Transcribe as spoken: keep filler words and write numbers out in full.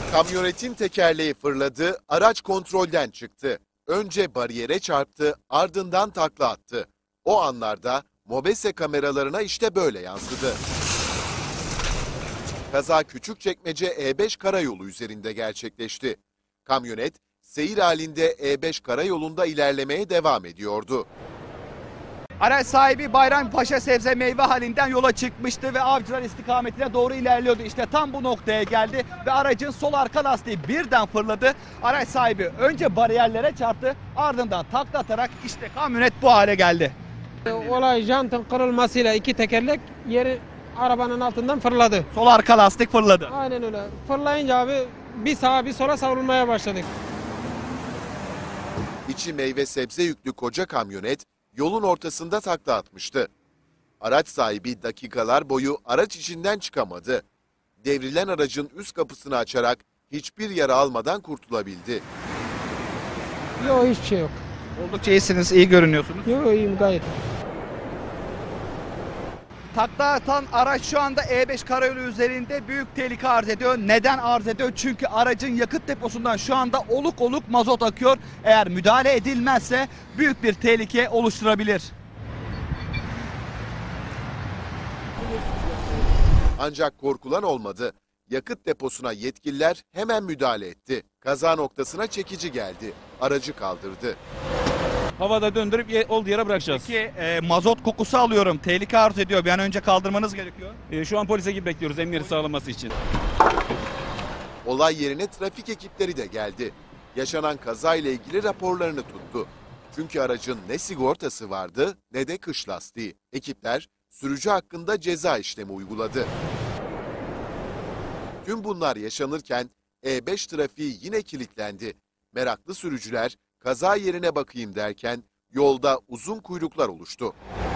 Kamyonetin tekerleği fırladı, araç kontrolden çıktı. Önce bariyere çarptı, ardından takla attı. O anlarda MOBESE kameralarına işte böyle yansıdı. Kaza Küçükçekmece E beş karayolu üzerinde gerçekleşti. Kamyonet seyir halinde E beş karayolunda ilerlemeye devam ediyordu. Araç sahibi Bayrampaşa sebze meyve halinden yola çıkmıştı ve Avcılar istikametine doğru ilerliyordu. İşte tam bu noktaya geldi ve aracın sol arka lastiği birden fırladı. Araç sahibi önce bariyerlere çarptı, ardından takla atarak işte kamyonet bu hale geldi. Olay jantın kırılmasıyla iki tekerlek yeri arabanın altından fırladı. Sol arka lastik fırladı. Aynen öyle. Fırlayınca abi bir sağa bir sola savrulmaya başladık. İçi meyve sebze yüklü koca kamyonet yolun ortasında takla atmıştı. Araç sahibi dakikalar boyu araç içinden çıkamadı. Devrilen aracın üst kapısını açarak hiçbir yara almadan kurtulabildi. Yok, hiçbir şey yok. Oldukça iyisiniz, iyi görünüyorsunuz. Yok, iyiyim gayet. Takla atan araç şu anda E beş karayolu üzerinde büyük tehlike arz ediyor. Neden arz ediyor? Çünkü aracın yakıt deposundan şu anda oluk oluk mazot akıyor. Eğer müdahale edilmezse büyük bir tehlike oluşturabilir. Ancak korkulan olmadı. Yakıt deposuna yetkililer hemen müdahale etti. Kaza noktasına çekici geldi. Aracı kaldırdı. Havada döndürüp ye, olduğu yere bırakacağız. Peki e, mazot kokusu alıyorum. Tehlike arz ediyor. Bir an önce kaldırmanız gerekiyor. E, şu an polise gibi bekliyoruz emniyeti sağlaması için. Olay yerine trafik ekipleri de geldi. Yaşanan kazayla ilgili raporlarını tuttu. Çünkü aracın ne sigortası vardı ne de kış lastiği. Ekipler sürücü hakkında ceza işlemi uyguladı. Tüm bunlar yaşanırken E beş trafiği yine kilitlendi. Meraklı sürücüler kaza yerine bakayım derken yolda uzun kuyruklar oluştu.